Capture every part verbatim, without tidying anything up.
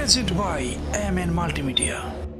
Presented by M N Multimedia.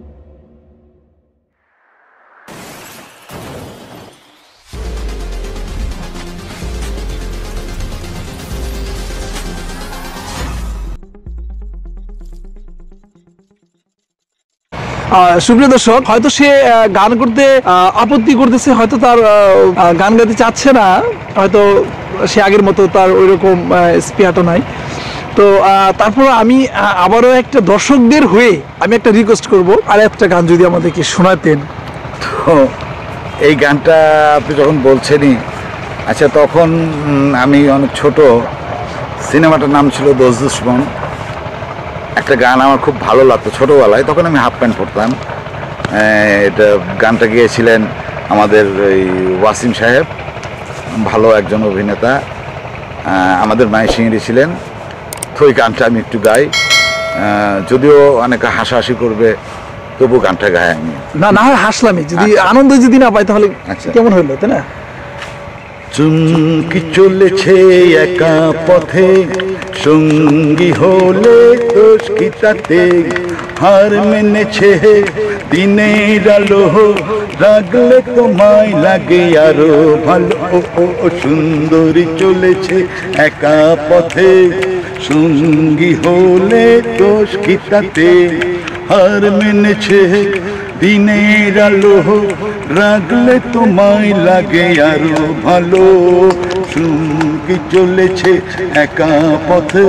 সুপ্রিয় দর্শক, হয়তো সে গান করতে আপত্তি করতেছে, হয়তো তার গান গাইতে চাচ্ছে না, হয়তো সে আগের মতো তার ওইরকম স্পিয়ারটা নাই। তো তারপর আমি আবারও একটা দর্শকদের হয়ে আমি একটা রিকোয়েস্ট করব, আর একটা গান যদি আমাদেরকে শোনাতেন। তো এই গানটা আপনি যখন বলছেনই, আচ্ছা তখন আমি অনেক ছোট, সিনেমাটার নাম ছিল দোস্ত দুশমন। একটা গান আমার খুব ভালো লাগতো ছোটোবেলায়, তখন আমি হাফ প্যান্ট পরতাম। এটা গানটা গিয়েছিলেন আমাদের ওই ওয়াসিম সাহেব, ভালো একজন অভিনেতা, আমাদের মায়ের সিঙ্গি ছিলেন। তো ওই গানটা আমি একটু গাই, যদিও অনেকে হাসাহাসি করবে, তবু গানটা গাই আমি। না না হয় হাসলামই, যদি আনন্দ যদি না পাই তাহলে কেমন হইলো, তাই না? চুমকি চলেছে একা পথে, সঙ্গী হলে দোষ কি তাতে, হার মেনেছে দিনের আলো, রাগলে তোমায় লাগে আরো ভালো। ও সুন্দরী চলেছে একা পথে, সঙ্গী হলে দোষ কি তাতে, হার মেনেছে দিনের আলো, রাগলে তোমায় লাগে আরো ভালো। সঙ্গী চলেছে একা পথে,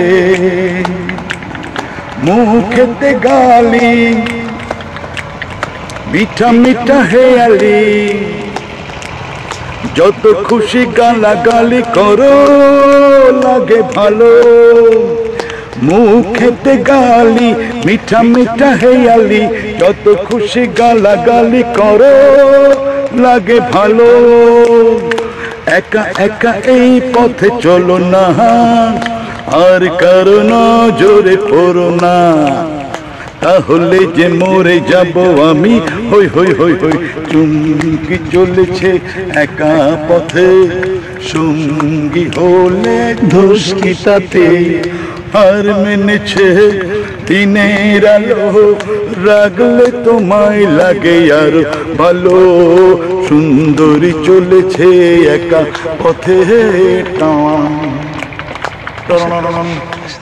মুখেতে গালি মিঠা মিঠা হেয়ালি, যত খুশি গালাগালি করো লাগে ভালো। মুখেতে গালি মিঠা মিঠা হেয়ালি, যত খুশি গালাগালি করো লাগে ভালো। একা একা এই পথে চলো না, আর কারো নজরে পড়ো না, তাহলে যে মরে যাব আমি। হই হই হই হই চুমকি চলেছে একা পথে, সঙ্গী হলে দোষ কি তাতে, হার মেনেছে দিনের আলো, রাগলে তোমায় লাগে আর ভালো। সুন্দরী চলেছে একা পথে।